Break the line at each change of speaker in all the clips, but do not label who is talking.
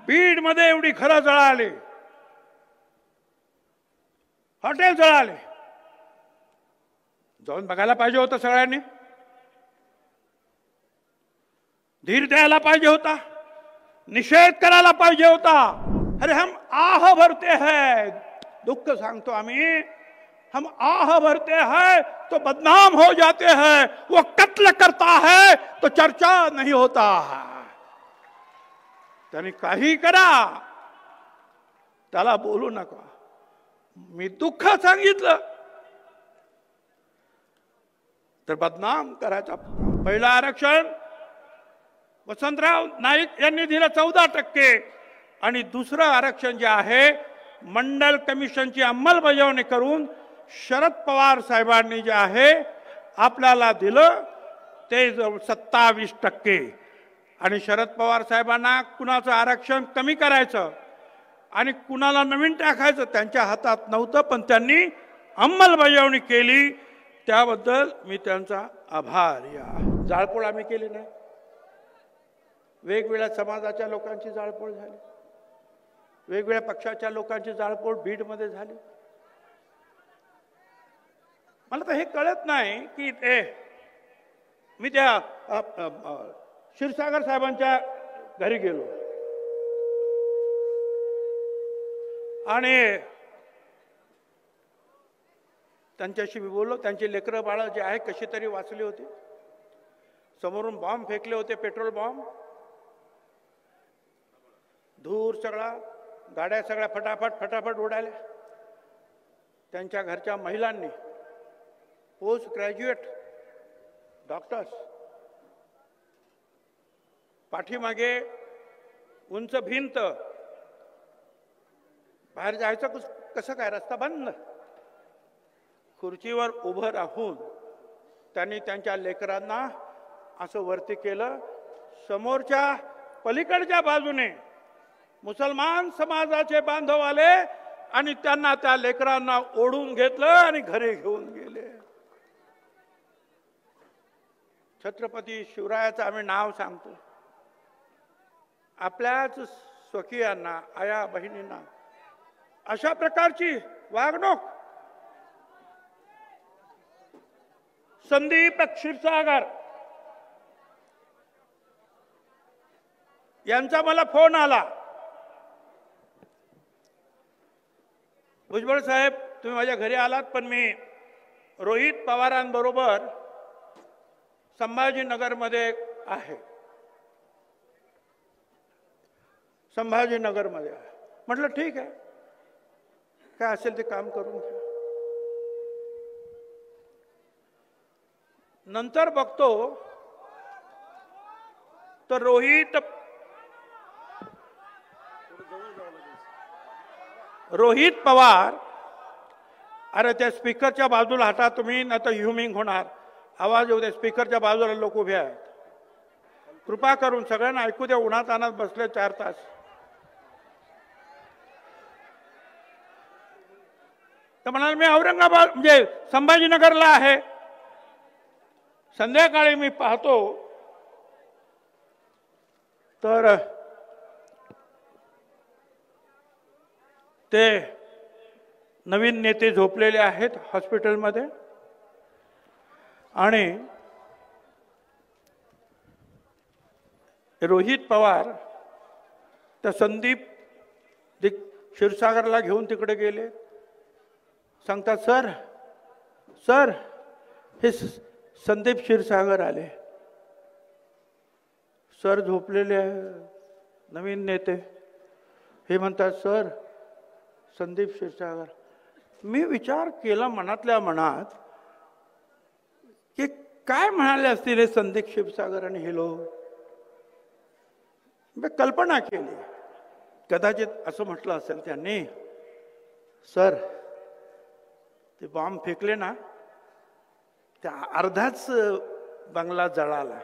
बीड मध्ये एवढी घरं जळाली, हॉटेल जळाले. जाऊन बघायला पाहिजे होतं सगळ्यांनी, धीर द्यायला पाहिजे होता, निषेध करायला पाहिजे होता. अरे हम आह भरते हैं, दुःख सांगतो आम्ही, हम आह भरते हैं तो बदनाम हो जाते हैं, वो कत्ल करता है तो चर्चा नहीं होता. त्याने काही करा, त्याला बोलू नका. मी दुःख सांगितलं तर बदनाम करायचा. पहिलं आरक्षण वसंतराव नाईक यांनी दिलं 14% आणि दुसरं आरक्षण जे आहे मंडल कमिशनची अंमलबजावणी करून शरद पवार साहेबांनी जे आहे आपल्याला दिलं ते 27%. आणि शरद पवार साहेबांना कुणाचं आरक्षण कमी करायचं आणि कुणाला नवीन टाकायचं त्यांच्या हातात नव्हतं, पण त्यांनी अंमलबजावणी केली. त्याबद्दल मी त्यांचा आभारी आहे. जाळपोळ आम्ही केली नाही, वेगवेगळ्या समाजाच्या लोकांची जाळपोळ झाली, वेगवेगळ्या पक्षाच्या लोकांची जाळपोळ बीडमध्ये झाली. मला तर हे कळत नाही की ते मी त्या क्षीरसागर साहेबांच्या घरी गेलो आणि त्यांच्याशी मी बोललो. त्यांची लेकरं बाळं जे आहे कशी तरी वाचली होती. समोरून बॉम्ब फेकले होते, पेट्रोल बॉम्ब, धूर सगळा, गाड्या सगळ्या फटाफट फटाफट उडाल्या. त्यांच्या घरच्या महिलांनी, पोस्ट ग्रॅज्युएट डॉक्टर्स, पाठीमागे उंच भिंत, बाहेर जायचं कसं काय, रस्ता बंद. खुर्चीवर उभं राहून त्यांनी त्यांच्या लेकरांना असं वरती केलं. समोरच्या पलीकडच्या बाजूने मुसलमान समाजाचे बांधव आले आणि त्यांना त्या लेकरांना ओढून घेतलं आणि घरी घेऊन गेले. छत्रपती शिवरायाचं आम्ही नाव सांगतो. आपल्याच स्वकीयांना, आया बहिणींना अशा प्रकारची वागणूक. संदीप क्षीरसागर यांचा मला फोन आला, भुजबळ साहेब तुम्ही माझ्या घरी आलात, पण मी रोहित पवारांबरोबर संभाजीनगरमध्ये आहे, संभाजीनगरमध्ये आहे. म्हटलं ठीक आहे, काय असेल ते काम करून घ्या. नंतर बघतो तर रोहित पवार, अरे त्या स्पीकरच्या बाजूला हटा तुम्ही, नाही तर ह्युमिंग होणार, आवाज येऊ दे. स्पीकरच्या बाजूला लोक उभे आहेत, कृपा करून सगळ्यांना ऐकू द्या. उन्हात आणत बसले 4 तास. तर म्हणाल मी औरंगाबाद म्हणजे संभाजीनगरला आहे. संध्याकाळी मी पाहतो तर ते नवीन नेते झोपलेले आहेत हॉस्पिटलमध्ये आणि रोहित पवार त्या संदीप क्षीरसागरला घेऊन तिकडे गेले. सांगतात सर सर हे संदीप क्षीरसागर आले. सर झोपलेले नवीन नेते. हे म्हणतात सर संदीप क्षीरसागर. मी विचार केला मनातल्या मनात की काय म्हणाले असतील हे संदीप क्षीरसागर आणि हे लोक. मी कल्पना केली, कदाचित असं म्हटलं असेल त्यांनी, सर ते बॉम्ब फेकले ना, त्या अर्धाच बंगला जळाला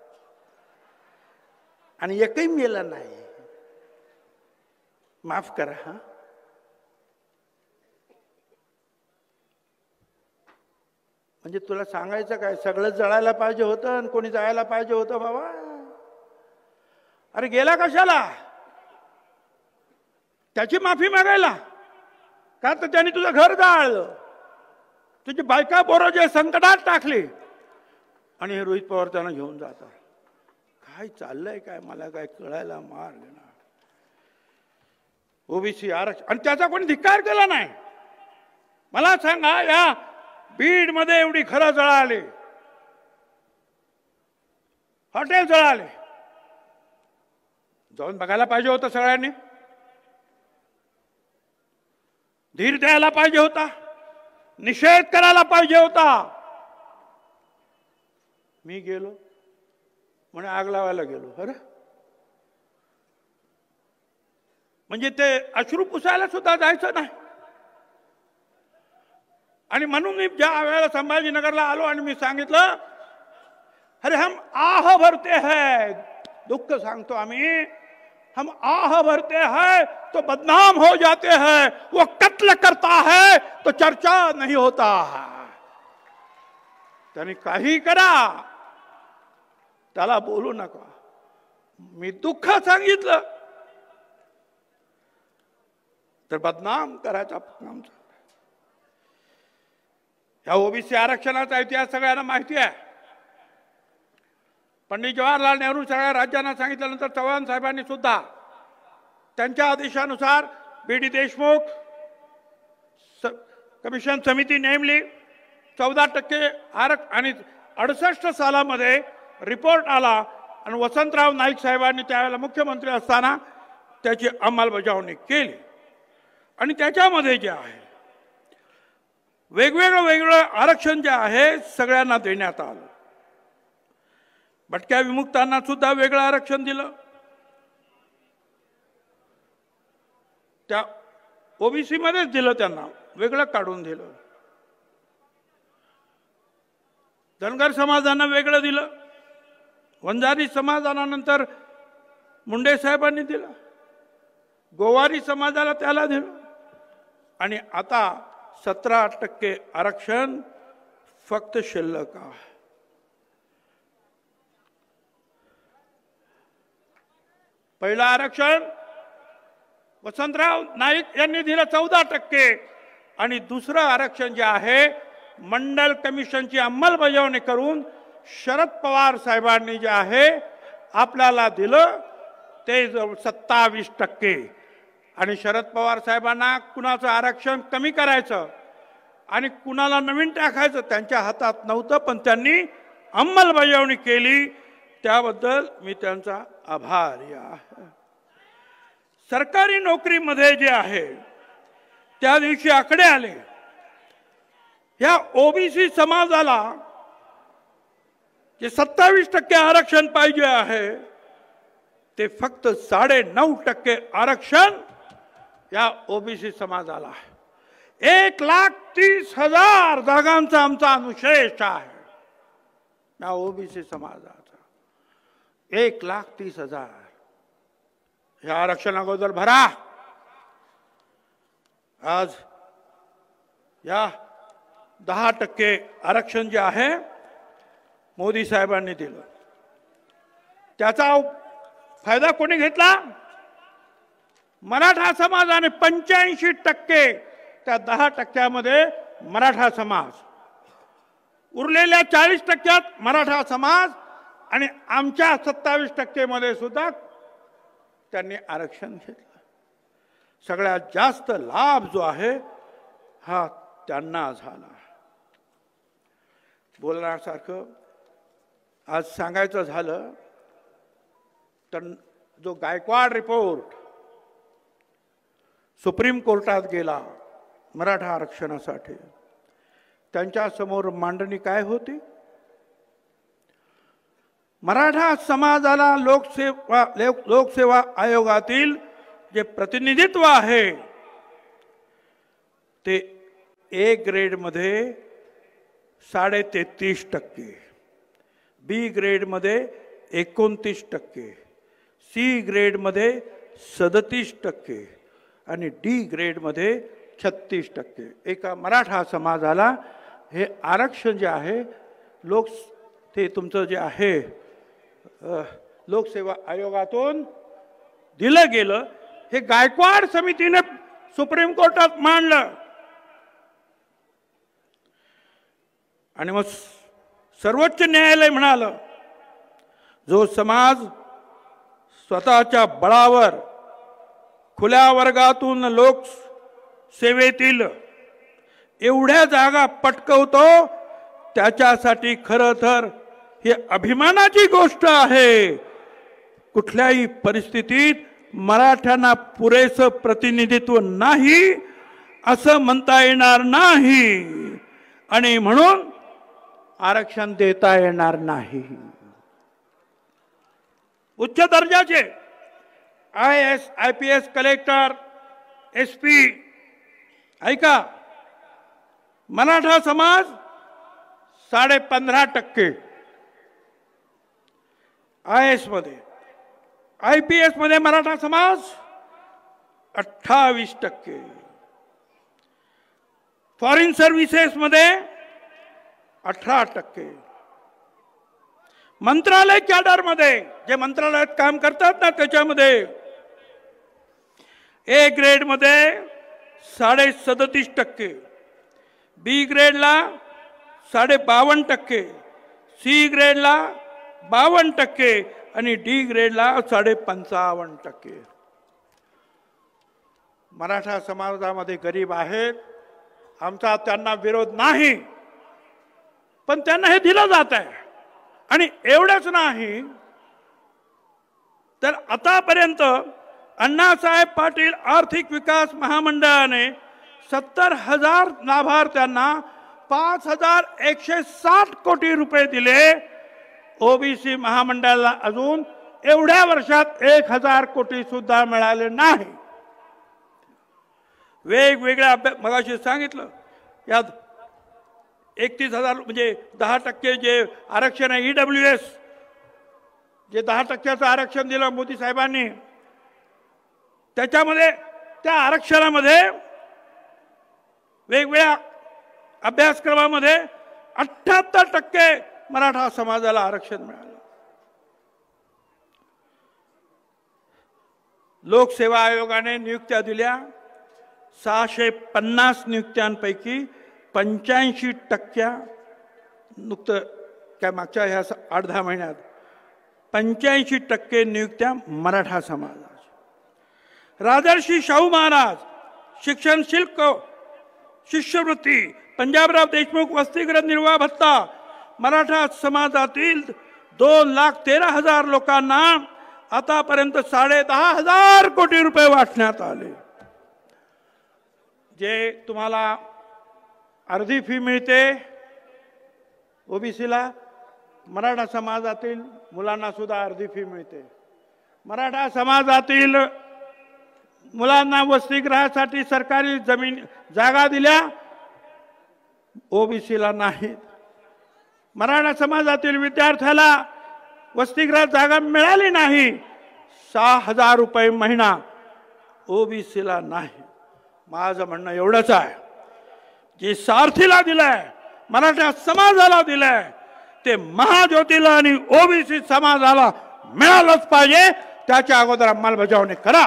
आणि एकही मेला नाही, माफ करा. हा म्हणजे तुला सांगायचं काय, सगळं जळायला पाहिजे होतं आणि कोणी जायला पाहिजे होतं बाबा. अरे गेला कशाला, त्याची माफी मागायला का? तर त्यांनी तुझं घर जाळलं, तुझी बायका पोरं जे संकटात टाकले, आणि हे रोहित पवार त्यांना घेऊन जातात. काय चाललंय काय मला काय कळायला मार्ग ना. ओबीसी आरक्षण आणि त्याचा कोणी धिक्कार केला नाही. मला सांगा, या बीड मध्ये एवढी घरं जळाली, हॉटेल जळाले, जाऊन बघायला पाहिजे होतं सगळ्यांनी, धीर द्यायला पाहिजे होता, निषेध करायला पाहिजे होता. मी गेलो म्हणे आग लावायला गेलो. अरे म्हणजे ते अश्रू पुसायला सुद्धा जायचं नाही. आणि म्हणून मी ज्या वेळेला संभाजीनगरला आलो आणि मी सांगितलं, अरे हम आह भरते हैं, दुःख सांगतो आम्ही, हम आह भरते हैं तो बदनाम हो जाते हैं, वो कत्ल करता है तो चर्चा नहीं होता. त्यांनी काही करा, त्याला बोलू नका. मी दुःख सांगितलं तर बदनाम करायचा काम चालला. या ओबीसी आरक्षणाचा इतिहास सगळ्यांना माहिती आहे. पंडित जवाहरलाल नेहरू सगळ्या राज्यांना सांगितल्यानंतर चव्हाण साहेबांनी सुद्धा त्यांच्या आदेशानुसार बी.डी. देशमुख कमिशन समिती नेमली. 14% आणि 68 सालामध्ये रिपोर्ट आला आणि वसंतराव नाईक साहेबांनी त्यावेळेला मुख्यमंत्री असताना त्याची अंमलबजावणी केली. आणि त्याच्यामध्ये जे आहे वेगवेगळं आरक्षण जे आहे सगळ्यांना देण्यात आलं. भटक्या विमुक्तांना सुद्धा वेगळं आरक्षण दिलं. त्या ओबीसी मध्येच दिलं, त्यांना वेगळं काढून दिलं. धनगर समाजांना वेगळं दिलं. वंजारी समाजानंतर मुंडे साहेबांनी दिलं. गोवारी समाजाला त्याला दिलं. आणि आता 17% आरक्षण फक्त शिल्लक आहे. पहिलं आरक्षण वसंतराव नाईक यांनी दिलं 14%, आणि दुसरं आरक्षण जे आहे मंडल कमिशनची अंमलबजावणी करून शरद पवार साहेबांनी जे आहे आपल्याला दिलं ते 27%. आणि शरद पवार साहेबांना कुणाचं आरक्षण कमी करायचं आणि कुणाला नवीन टाकायचं त्यांच्या हातात नव्हतं, पण त्यांनी अंमलबजावणी केली. त्याबद्दल मी त्यांचा आभारी आहे. सरकारी नोकरीमध्ये जे आहे त्या दिवशी आकडे आले, या ओबीसी समाजाला जे 27% आरक्षण पाहिजे आहे ते फक्त 9.5% आरक्षण या ओबीसी समाजाला आहे. 1,30,000 जागांचा आमचा अनुशेष आहे या ओबीसी समाजाचा. 1,30,000 या आरक्षण अगोदर भरा. आज या 10% आरक्षण जे आहे मोदी साहेबांनी दिलं, त्याचा फायदा कोणी घेतला? मराठा समाजाने 85%, त्या 10%मध्ये मराठा समाज, उरलेल्या 40%त मराठा समाज, आणि आमच्या 27% मध्ये सुद्धा त्यांनी आरक्षण घेतलं. सगळ्यात जास्त लाभ जो आहे हा त्यांना झाला. बोलण्यासारखं आज सांगायचं झालं तर जो गायकवाड रिपोर्ट सुप्रीम कोर्टात गेला मराठा आरक्षणासाठी, त्यांच्या समोर मांडणी काय होती? मराठा समाजाला लोकसेवा आयोगातील जे प्रतिनिधित्व आहे ते ए ग्रेड मध्ये 33.5%, बी ग्रेड मध्ये 29%, सी ग्रेड मध्ये 37% आणि डी ग्रेड मध्ये 36%. एका मराठा समाजाला हे आरक्षण जे आहे ते तुमचं जे आहे लोकसेवा आयोगातून दिलं गेलं. हे गायकवाड समितीने सुप्रीम कोर्टात मांडलं आणि मग सर्वोच्च न्यायालय म्हणालं जो समाज स्वतःच्या बळावर खुल्या वर्गातून लोक सेवेतील एवढ्या जागा पटकवतो त्याच्यासाठी खरं तर ही अभिमानाची गोष्ट आहे। कुठल्याही परिस्थितीत मराठ्यांना पुरेसं प्रतिनिधित्व नाही असं म्हणता येणार नाही आणि म्हणून आरक्षण देता येणार नाही। उच्च दर्जाचे IAS IPS कलेक्टर SP ऐका, मराठा समाज 15.5% IAS मध्ये, IPS मध्ये मराठा समाज 28%, फॉरेन सर्व्हिसेस मध्ये 18%, मंत्रालय कॅडर मध्ये जे मंत्रालयात काम करतात ना त्याच्यामध्ये A ग्रेड मध्ये 37.5%, B ग्रेडला 52%, C ग्रेडला 52% आणि D ग्रेडला 55%। मराठा समाजामध्ये गरीब आहेत, आमचा त्यांना विरोध नाही, पण त्यांना हे दिलं जात आहे। आणि एवढंच नाही तर आतापर्यंत अण्णासाहेब पाटील आर्थिक विकास महामंडळाने 70,000 लाभार्थ्यांना 5,160 कोटी रुपये दिले। ओबीसी महामंडळाला अजून एवढ्या वर्षात 1,000 कोटी सुद्धा मिळाले नाही। वेगवेगळ्या मगाशी सांगितलं यात 31,000 म्हणजे 10% जे आरक्षण आहे EWS जे 10%चं आरक्षण दिलं मोदी साहेबांनी, त्याच्यामध्ये त्या आरक्षणामध्ये वेगवेगळ्या अभ्यासक्रमामध्ये 78% मराठा समाजाला आरक्षण मिळालं। लोकसेवा आयोगाने नियुक्त्या दिल्या, 650 नियुक्त्यांपैकी 85% नुकतं काय मागच्या ह्या 8-10 महिन्यात 85% नियुक्त्या मराठा समाजाच्या। राजर्षी शाहू महाराज शिक्षण शुल्क शिष्यवृत्ती, पंजाबराव देशमुख वसतिगृह निर्वाह भत्ता, मराठा समाजातील 2,13,000 लोकांना आतापर्यंत 10,500 कोटी रुपये वाटण्यात आले। जे तुम्हाला अर्धी फी मिळते ओबीसीला, मराठा समाजातील मुलांना सुद्धा अर्धी फी मिळते। मराठा समाजातील मुलांना वसतिगृहासाठी सरकारी जमीन जागा दिल्या, ओबीसीला नाहीत। मराठा समाजातील विद्यार्थ्याला वसतिगृहात जागा मिळाली नाही, 6,000 रुपये महिना, ओबीसीला नाही। माझं म्हणणं एवढंच आहे, जे सारथीला दिलंय, मराठा समाजाला दिलंय, ते महाज्योतीला आणि ओबीसी समाजाला मिळालंच पाहिजे। त्याच्या अगोदर अंमलबजावणी करा।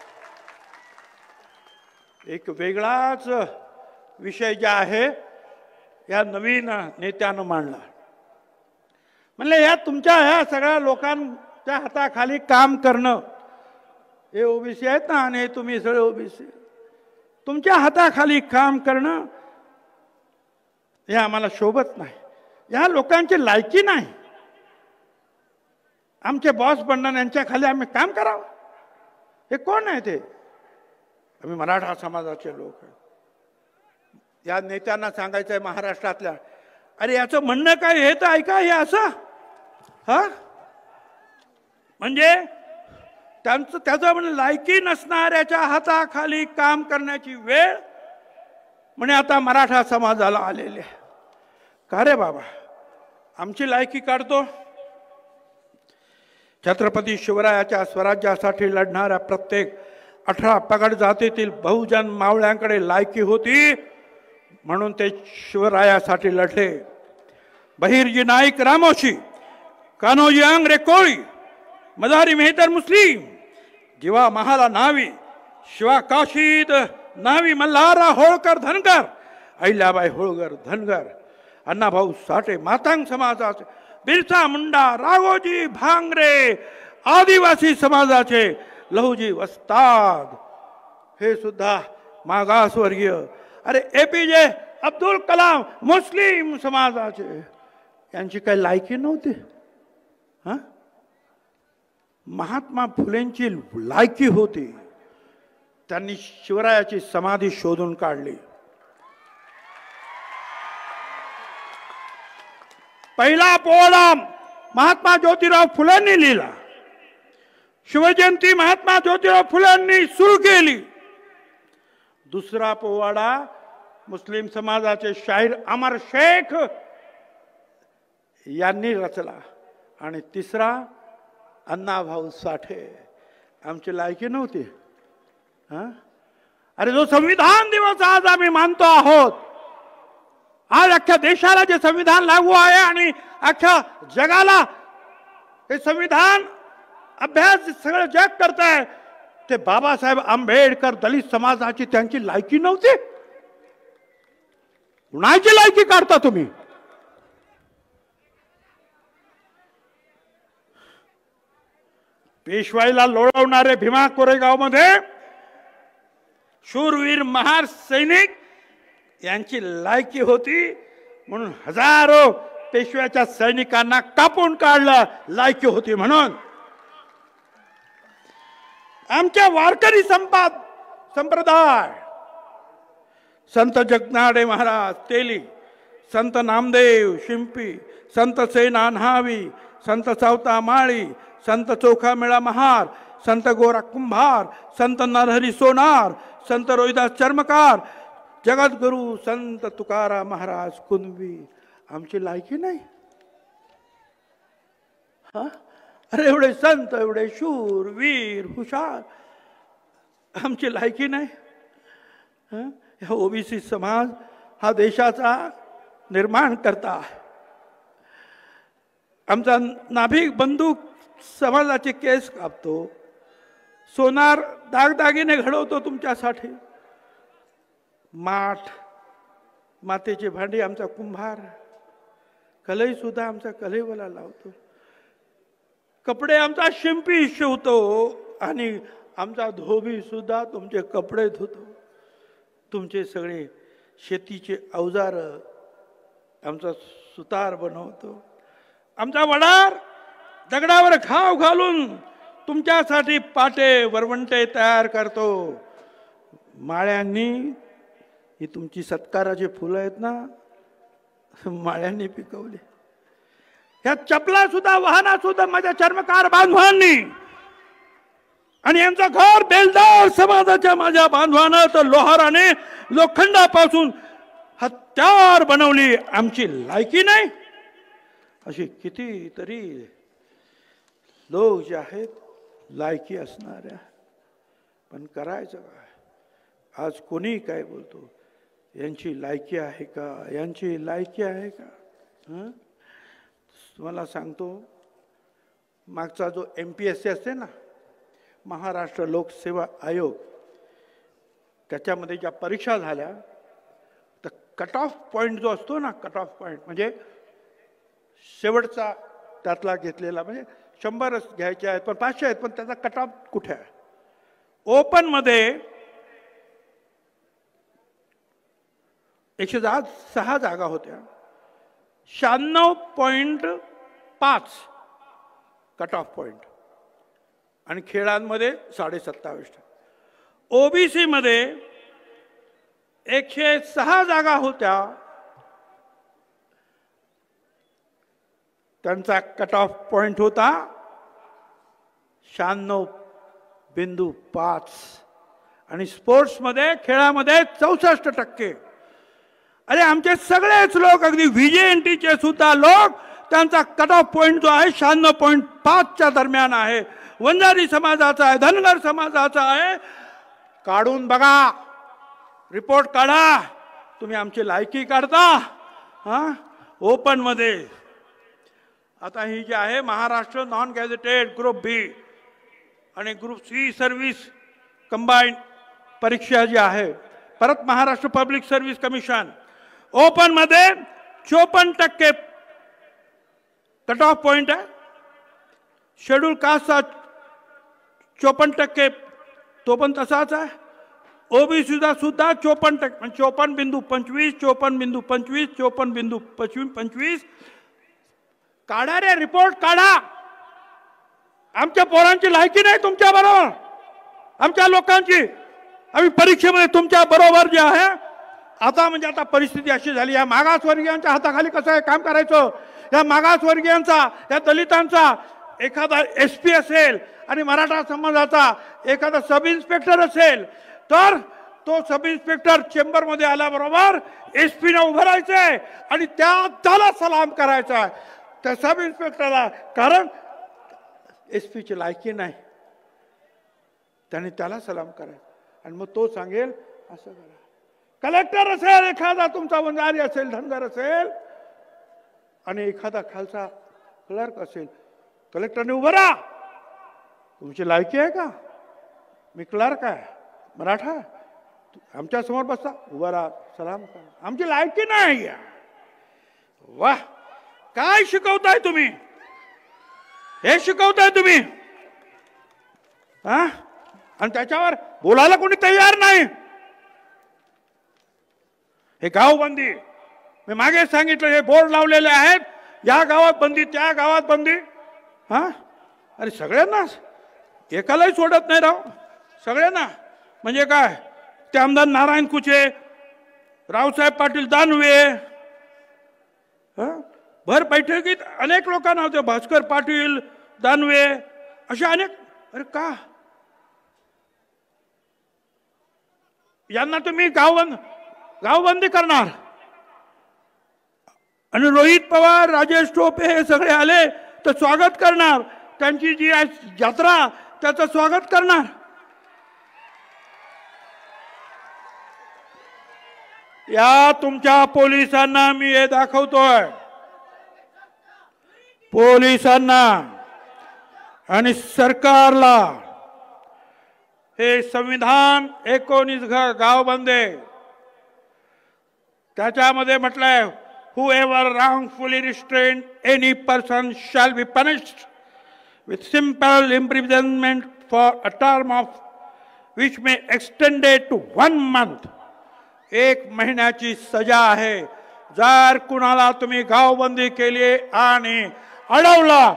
एक वेगळाच विषय जे आहे या नवीन नेत्यानं मांडला, म्हणले या तुमच्या ह्या सगळ्या लोकांच्या हाताखाली काम करणं, हे ओबीसी आहेत ना आणि तुम्ही सगळे ओबीसी, तुमच्या हाताखाली काम करणं हे आम्हाला शोभत नाही, या लोकांची लायकी नाही, आमचे बॉस बनणं, यांच्या खाली आम्ही काम करावं। हे कोण आहे ते? आम्ही मराठा समाजाचे लोक आहे। या नेत्यांना सांगायचं आहे महाराष्ट्रातल्या, अरे याचं म्हणणं काय हे तर ऐका, हे असं हा म्हणजे त्याचं म्हणजे लायकी नसणाऱ्याच्या हाताखाली काम करण्याची वेळ म्हणे आता मराठा समाजाला आलेले आहे। का रे बाबा, आमची लायकी काढतो? छत्रपती शिवरायाच्या स्वराज्यासाठी लढणाऱ्या प्रत्येक 18 पगड जातीतील बहुजन मावळ्यांकडे लायकी होती, म्हणून ते शिवरायासाठी लढले। बहिर्जी नाईक रामोशी, कान्होजी आंग्रे कोळी, मदारी मेहतर मुस्लिम, जीवा महाला नावी, शिवाकाशीद नावी मल्हारराव होळकर धनगर, अहिल्याबाई होळकर धनगर, अण्णाभाऊ साठे मातंग समाजाचे, बिरसा मुंडा, राघोजी भांगरे आदिवासी समाजाचे, लहुजी वस्ताद हे सुद्धा मागासवर्गीय, अरे एपीजे अब्दुल कलाम मुस्लिम समाजाचे, यांची काही लायकी नव्हती. हा, महात्मा फुलेंची लायकी होती. त्यांनी शिवरायाची समाधी शोधून काढली. पहिला पोवाडा महात्मा ज्योतिराव फुलेंनी लिहिला. शिवजयंती महात्मा ज्योतिराव फुलेंनी सुरू केली. दुसरा पोवाडा मुस्लिम समाजाचे शाहीर अमर शेख यांनी रचला. आणि तिसरा अण्णाभाऊ साठे. आमची लायकी नव्हती. हा, अरे जो संविधान दिवस आज आम्ही मानतो आहोत, आज अख्ख्या देशाला जे संविधान लागू आहे आणि अख्ख्या जगाला हे संविधान अभ्यास सगळं जग करत आहे, ते बाबासाहेब आंबेडकर दलित समाजाची त्यांची लायकी नव्हती. कुणाची लायकी काढता तुम्ही? पेशवाईला लोळवणारे भीमा कोरेगाव मध्ये शूरवीर महार सैनिक यांची लायकी होती म्हणून हजारो पेशव्याच्या सैनिकांना कापून काढलं. लायकी होती म्हणून. आमच्या वारकरी संप्रदाय संत जगनाडे महाराज तेली, संत नामदेव शिंपी, संत सेना न्हावी, संत सावता माळी, संत चोखामेळा महार, संत गोरा कुंभार, संत नरहरी सोनार, संत रोहिदास चर्मकार, जगद्गुरु संत तुकाराम महाराज कुणबी. आमची लायकी नाही. हा, अरे एवढे संत, एवढे शूर वीर हुशार, आमची लायकी नाही. हा, ओबीसी समाज हा देशाचा निर्माण करता आहे. आमचा नाभिक बंधू समाजाचे केस कापतो, सोनार दागदागिने घडवतो तुमच्यासाठी, मातेची भांडी आमचा कुंभार, कलई सुद्धा आमचा कलईवाला लावतो, कपडे आमचा शिंपी शिवतो आणि आमचा धोबी सुद्धा तुमचे कपडे धुतो. तुमचे सगळे शेतीचे अवजार आमचा सुतार बनवतो. आमचा वडार दगडावर घाव घालून तुमच्यासाठी पाटे वरवंटे तयार करतो. माळ्यांनी, ही तुमची सत्काराची फुलं आहेत ना, माळ्यांनी पिकवली. ह्या चपला सुद्धा, वाहना सुद्धा माझ्या चर्मकार बांधवांनी. आणि यांचं घर बेलदार समाजाच्या माझ्या बांधवानं तर लोहाराने लोखंडापासून हत्यार बनवली. आमची लायकी नाही. अशी कितीतरी लोक जे आहेत लायकी असणाऱ्या, पण करायचं काय? आज कोणी काय बोलतो, यांची लायकी आहे का, यांची लायकी आहे का? तुम्हाला सांगतो, मागचा जो MPSC असते ना, महाराष्ट्र लोकसेवा आयोग, त्याच्यामध्ये ज्या परीक्षा झाल्या तर कट ऑफ पॉईंट जो असतो ना, कट ऑफ पॉईंट म्हणजे शेवटचा त्यातला घेतलेला, म्हणजे 100च घ्यायचे आहेत पण 500 आहेत, पण त्याचा कट ऑफ कुठे आहे? ओपन मध्ये 106 जागा होत्या, 96.5 कट ऑफ पॉइंट, आणि खेळांमध्ये 27.5. ओबीसी मध्ये 106 जागा होत्या, त्यांचा कट ऑफ पॉइंट होता 96.5. आणि स्पोर्ट्स मध्ये, खेळामध्ये 64%. अरे आमचे सगळेच लोक, अगदी VJNTचे सुद्धा लोक, त्यांचा कट ऑफ पॉइंट जो आहे 96.5च्या दरम्यान आहे. वंजारी समाजाचा आहे, धनगर समाजाचा आहे. काढून बघा, रिपोर्ट काढा. तुम्ही आमची लायकी काढता. ओपन मध्ये आता ही जी आहे Maharashtra non gazetted group B आणि ग्रुप C सर्व्हिस कंबाईन परीक्षा जी आहे, परत Maharashtra public service commission open मध्ये 54% कट ऑफ पॉइंट आहे, शेड्यूल कास्टचा 54%, तो पण तसाच आहे, ओबीसीचा सुद्धा 54%, 54.25, 54.25, 54.25. काढा रे रिपोर्ट काढा. आमच्या पोरांची लायकी नाही तुमच्या बरोबर, आमच्या लोकांची. आम्ही परीक्षेमध्ये तुमच्या बरोबर जे आहे, आता म्हणजे आता परिस्थिती अशी झाली, या मागासवर्गीयांच्या हाताखाली कसं आहे काम करायचं. या मागासवर्गीयांचा, या दलितांचा एखादा SP असेल आणि मराठा समाजाचा एखादा सब इन्स्पेक्टर असेल, तर तो सब इन्स्पेक्टर चेंबर मध्ये आल्याबरोबर SP ने उभं राहायचंय आणि त्याला सलाम करायचा त्या सब इन्स्पेक्टरला, कारण SP ची लायकी नाही, त्याने त्याला सलाम करायचा. आणि मग तो सांगेल असं करा. कलेक्टर असेल एखादा तुमचा, वंजारी असेल, धनगर असेल, आणि एखादा खालचा क्लर्क असेल, कलेक्टरने उभं राहा, तुमची लायकी आहे का, मी क्लर्क आहे, मराठा, आमच्या समोर बसता, उभा राहा, सलाम करा, आमची लायकी नाही. वाह, काय शिकवताय तुम्ही, हे शिकवताय तुम्ही हा. आणि त्याच्यावर बोलायला कोणी तयार नाही. हे गावबंदी, मी मागे सांगितलं, हे बोर्ड लावलेले आहेत, या गावात बंदी, त्या गावात बंदी. हा, अरे सगळ्यांना, एकालाही सोडत नाही राव, सगळ्यांना. म्हणजे काय, ते आमदार नारायण कुचे, रावसाहेब पाटील दानवे, भर बैठकीत अनेक लोकांना होते, भास्कर पाटील दानवे, अशा अनेक. अरे का यांना तुम्ही गावबंदी करणार. आणि रोहित पवार, राजेश टोपे हे सगळे आले तर स्वागत करणार, त्यांची जी यात्रा त्याचं स्वागत करणार. या तुमच्या पोलिसांना मी हे दाखवतोय, पोलिसांना आणि सरकारला, हे संविधान 19 गावबंदी, त्याच्यामध्ये म्हटलंय, whoever wrongfully restrained any person shall be punished with simple imprisonment for a term of which may extended to 1 month. 1 महिन्याची सजा आहे. जर कुणाला तुम्ही गावबंदी केली आणि अडवलं,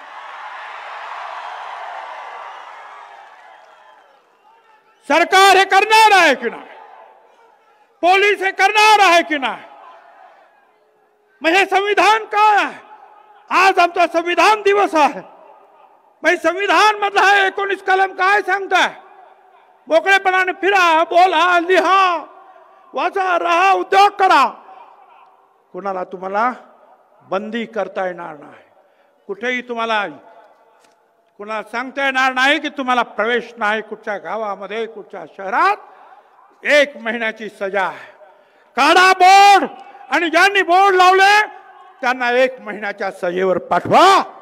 सरकार हे करणार आहे की नाही, पोलीस हे करणार आहे की नाही. मग हे संविधान काय आहे. आज आमचा संविधान दिवस आहे. मग संविधान मधला 19 कलम काय सांगताय. मोकळेपणाने फिरा, बोला, लिहा, वाचा, राहा, उद्योग करा. कुणाला तुम्हाला बंदी करता येणार नाही. कुठेही तुम्हाला कुणाला सांगता येणार नाही की तुम्हाला प्रवेश नाही कुठच्या गावामध्ये, कुठच्या शहरात. 1 महिन्याची सजा आहे. काढा बोर्ड, आणि ज्यांनी बोर्ड लावले त्यांना 1 महिन्याच्या सजेवर पाठवा.